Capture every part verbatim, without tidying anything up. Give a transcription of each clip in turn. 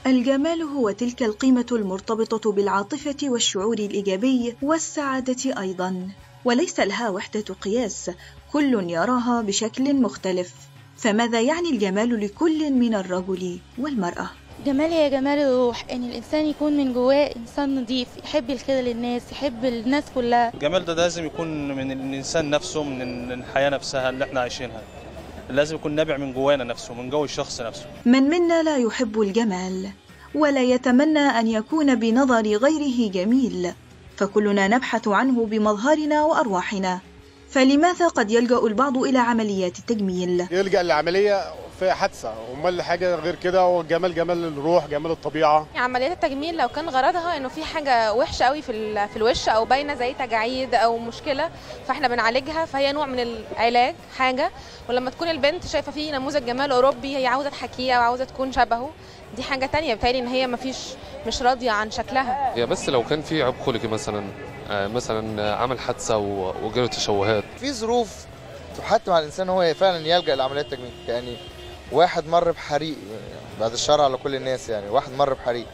الجمال هو تلك القيمة المرتبطة بالعاطفة والشعور الإيجابي والسعادة أيضا، وليس لها وحدة قياس، كل يراها بشكل مختلف. فماذا يعني الجمال لكل من الرجل والمرأة؟ جمال هي جمال الروح، ان الانسان يكون من جواه انسان نظيف، يحب الخير للناس، يحب الناس كلها. الجمال ده لازم يكون من الانسان نفسه، من الحياه نفسها اللي احنا عايشينها، لازم يكون نابع من جوانا نفسه، من جو الشخص نفسه. من منا لا يحب الجمال ولا يتمنى ان يكون بنظر غيره جميل، فكلنا نبحث عنه بمظهرنا وارواحنا. فلماذا قد يلجأ البعض الى عمليات التجميل؟ يلجأ لعملية في حادثة، امال حاجه غير كده. هو الجمال جمال الروح، جمال الطبيعه. عمليات التجميل لو كان غرضها انه في حاجه وحشه قوي في في الوش او باينه زي تجاعيد او مشكله، فاحنا بنعالجها، فهي نوع من العلاج حاجه. ولما تكون البنت شايفه فيه نموذج جمال اوروبي هي عاوزه تحكيه او عاوزه تكون شبهه، دي حاجه تانية. بتهيألي ان هي مفيش مش راضيه عن شكلها. هي بس لو كان في عيب خلقي مثلا مثلا عمل حادثه وجاله تشوهات، في ظروف تحتم على الانسان هو فعلا يلجأ لعمليات التجميل. يعني واحد مر بحريق، بعد الشر على كل الناس، يعني واحد مر بحريق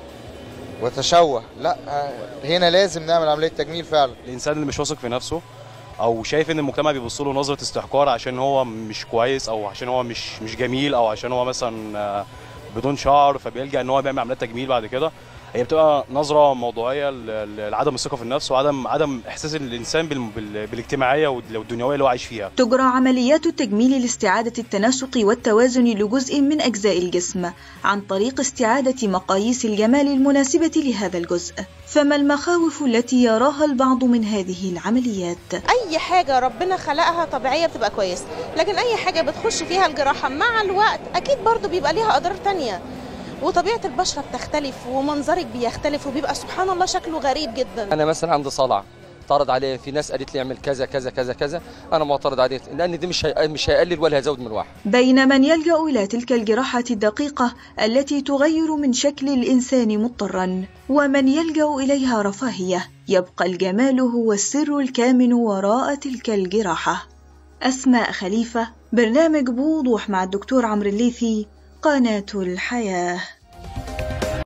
وتشوه، لا هنا لازم نعمل عملية تجميل فعلا. الانسان اللي مش واثق في نفسه او شايف ان المجتمع بيبص له نظره استحقار عشان هو مش كويس او عشان هو مش مش جميل او عشان هو مثلا بدون شعر، فبيلجأ ان هو بيعمل عمليات تجميل بعد كده. هي بتبقى نظره موضوعيه لعدم الثقه في النفس وعدم عدم احساس الانسان بالاجتماعيه والدنيويه اللي هو عايش فيها. تجرى عمليات التجميل لاستعاده التناسق والتوازن لجزء من اجزاء الجسم عن طريق استعاده مقاييس الجمال المناسبه لهذا الجزء. فما المخاوف التي يراها البعض من هذه العمليات؟ اي حاجه ربنا خلقها طبيعيه بتبقى كويس، لكن اي حاجه بتخش فيها الجراحه مع الوقت اكيد برضو بيبقى ليها اضرار تانية، وطبيعة البشرة بتختلف ومنظرك بيختلف وبيبقى سبحان الله شكله غريب جدا. أنا مثلا عندي صلع اعترض عليه، في ناس قالت لي اعمل كذا كذا كذا كذا، أنا معترض عليه لأن دي مش مش هيقلل ولا هيزود من الواحد. بين من يلجأ إلى تلك الجراحة الدقيقة التي تغير من شكل الإنسان مضطرا، ومن يلجأ إليها رفاهية، يبقى الجمال هو السر الكامن وراء تلك الجراحة. أسماء خليفة، برنامج بوضوح مع الدكتور عمرو الليثي، قناة الحياة.